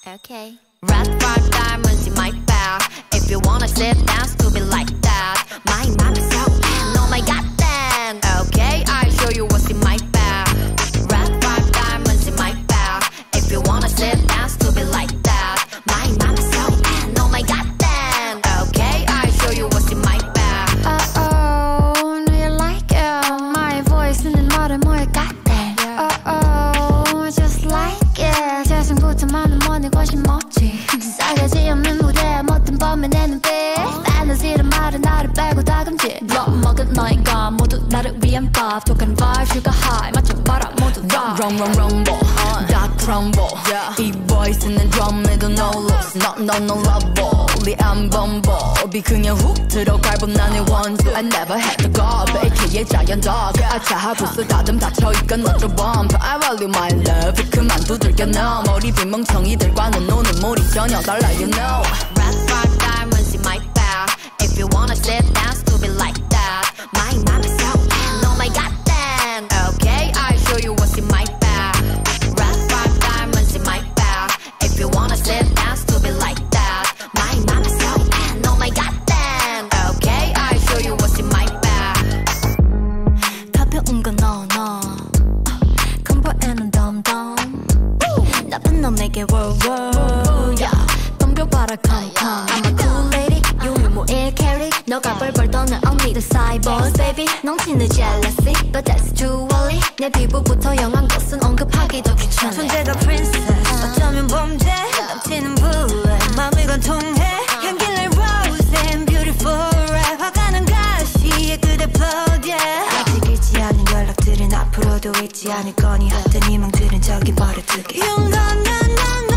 Okay. Red flag diamonds in my bag. If you wanna sit down, stupid like that. My mom is so bad. Oh my god, then. Okay, I'll show you what's in my bag. Red flag diamonds in my bag. If you wanna sit down, stupid like that. My mom is so bad. Oh my god, then. Okay, I'll show you what's in my bag. Oh, do you like it? My voice 있는 말을 뭐에 같대. Oh, just like it. 재생부터 많은 money 관심 없지. 싸가지 없는 무대에 못된 범의 내 눈빛. 판타지란 말은 나를 빼고 다금지. Block 먹은 너희가 모두 나를 위한 밥. 독한 vibe, sugar high 맞춰봐라 모두 rock. wrong 다 crumble. 이 voice는 drum에도 no looks. no love. 우리 안 bumble. 그냥 훅 들어갈 법 나의 원수. I never had to go AKA giant dog. 아차 부스 다듬 닫혀있건 너도 bump. I value my love. 그만 두들겨 너 머리 빈 멍청이들과는 노는 물이 전혀 달라 you know. Red flag diamonds in my bag. If you wanna sit down, stupid like that. My mom is so bad. Oh my god, then. Okay, I'll show you what's in my bag. Red flag diamonds in my bag. If you wanna sit down, stupid like that. My mom is so bad. Oh my god, then. Okay, I'll show you what's in my bag. 가벼운 건 no. 공부에는 덤덤. 나쁜 넌 내게 world. Yeah. 덤벼봐라 come. I'm a cool lady. 유일무 1캐리. 너가 벌벌 떠는 only the side boss baby. 넘치는 jealousy, but that's too early. 내 피부부터 영한 것은 언급하기도 귀찮아. 존재가 princess. 어쩌면 범죄. 넘치는 부에 마음이 관통해. 향기를 rose and beautiful rap. 화가 난 가시에 그대 plug yeah. 아직 잊지 않은 연락들은 앞으로도 잊지 않을 거니. 헛된 희망들은 저기 버려두게. 용감한 넌